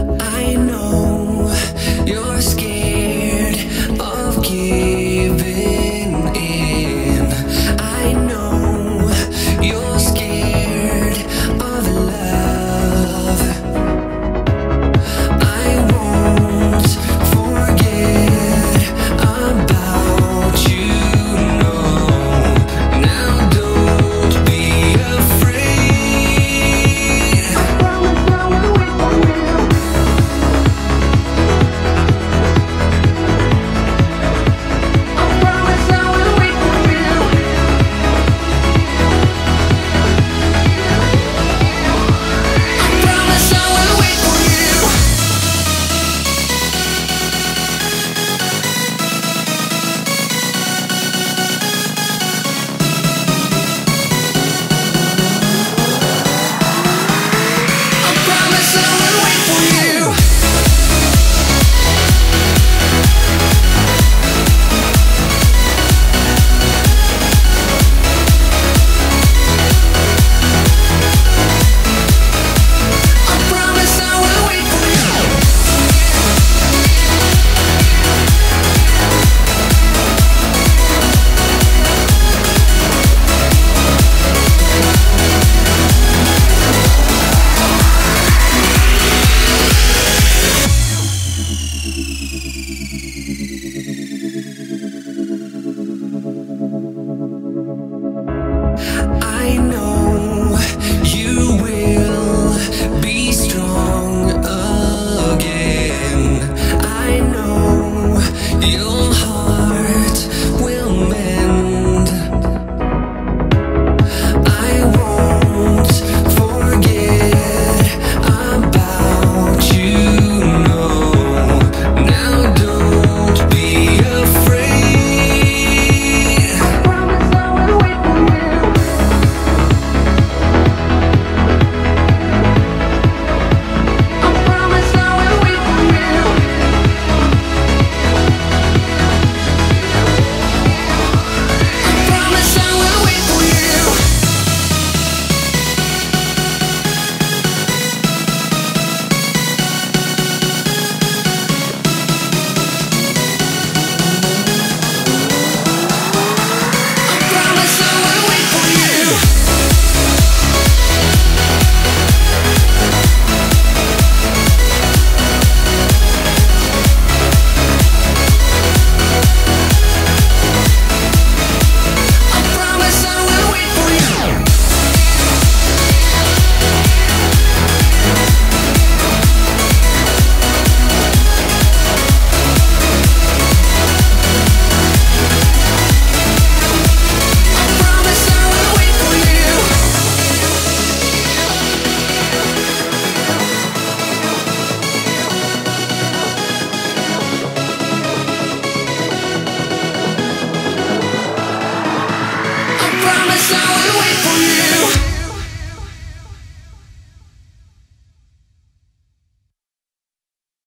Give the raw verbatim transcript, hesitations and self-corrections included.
I know you're scared of giving in. I know you're scared of love. I won't forget about you, no. Now don't be afraid. I promise I will wait for you. I promise I will wait for you. I promise I will wait for you. I promise I will wait for you. I promise I will wait for you. I know you will be strong again. I know your heart will mend. I won't forget about you, no. Now don't be afraid. I promise I will wait for you. I promise I will wait for you. I promise I will wait for you. I promise I will wait for you. I promise I will wait for you. I promise I will wait for you. I promise I will wait for you.